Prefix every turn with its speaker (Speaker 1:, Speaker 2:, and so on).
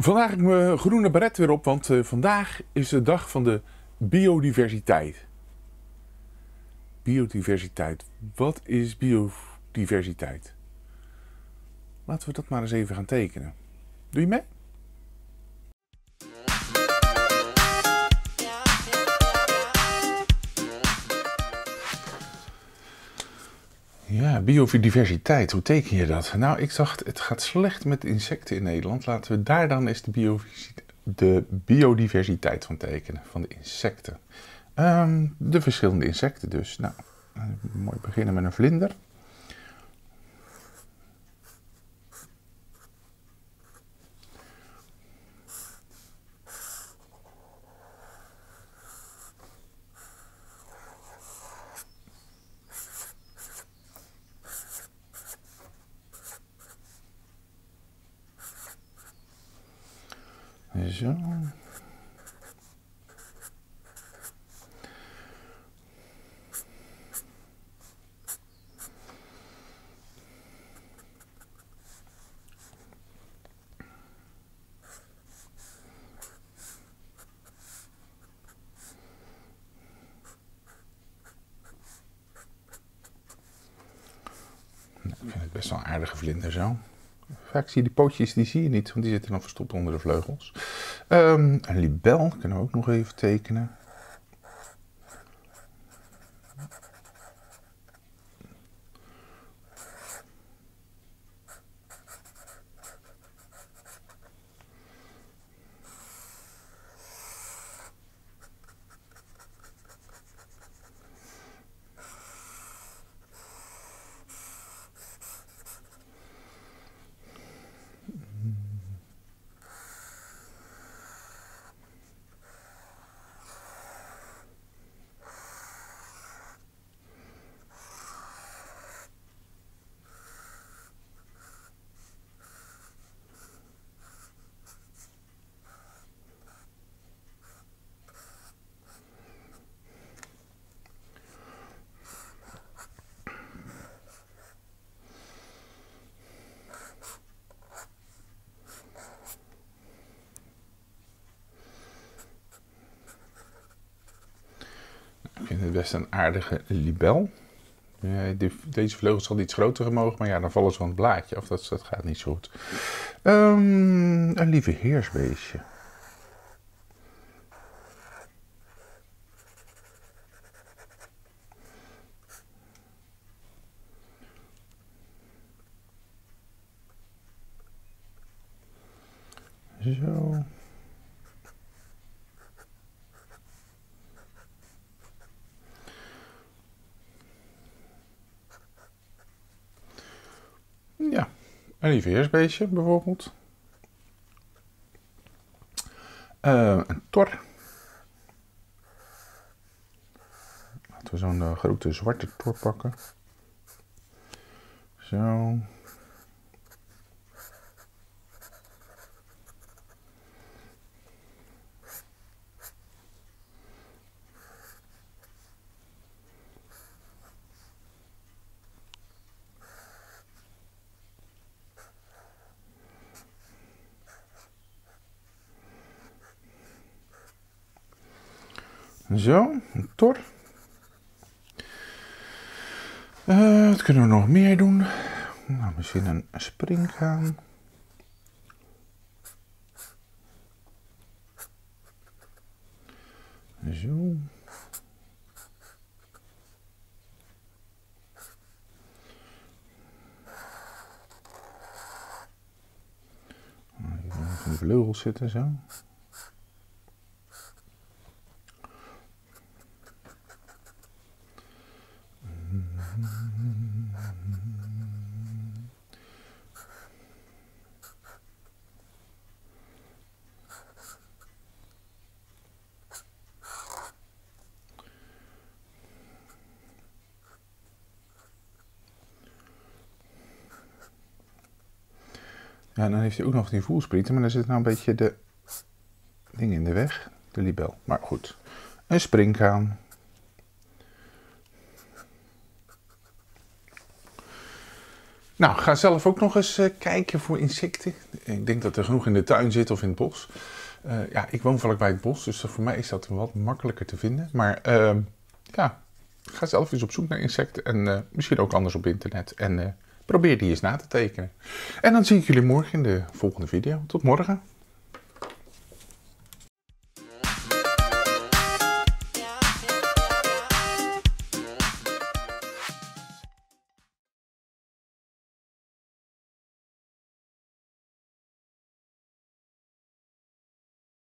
Speaker 1: Vandaag heb ik mijn groene beret weer op, want vandaag is de dag van de biodiversiteit. Biodiversiteit. Wat is biodiversiteit? Laten we dat maar eens even gaan tekenen. Doe je mee? Ja, biodiversiteit. Hoe teken je dat? Nou, ik dacht, het gaat slecht met insecten in Nederland. Laten we daar dan eens de biodiversiteit van tekenen, van de insecten. De verschillende insecten dus. Nou, mooi beginnen met een vlinder. Zo. Ik vind het best wel een aardige vlinder zo. Vaak zie je die pootjes, die zie je niet, want die zitten dan verstopt onder de vleugels. Een libel kunnen we ook nog even tekenen. Ik vind het best een aardige libel. Deze vleugels zal iets groter mogen, maar ja, dan vallen ze van het blaadje af. Dat gaat niet zo goed. Een lieve heersbeestje. Zo. Ja, een lieve heersbeestje bijvoorbeeld. Een tor. Laten we zo'n grote zwarte tor pakken. Zo. Zo, een tor. Wat kunnen we nog meer doen? Nou, misschien een springhaan. Zo. Even van de vleugels zitten, zo. Ja, dan heeft hij ook nog die voelsprieten, maar dan zit nou een beetje de ding in de weg, de libel. Maar goed, een springhaan. Nou, ga zelf ook nog eens kijken voor insecten. Ik denk dat er genoeg in de tuin zit of in het bos. Ja, ik woon vlakbij het bos, dus voor mij is dat wat makkelijker te vinden. Maar ja, ga zelf eens op zoek naar insecten en misschien ook anders op internet. En probeer die eens na te tekenen. En dan zie ik jullie morgen in de volgende video. Tot morgen.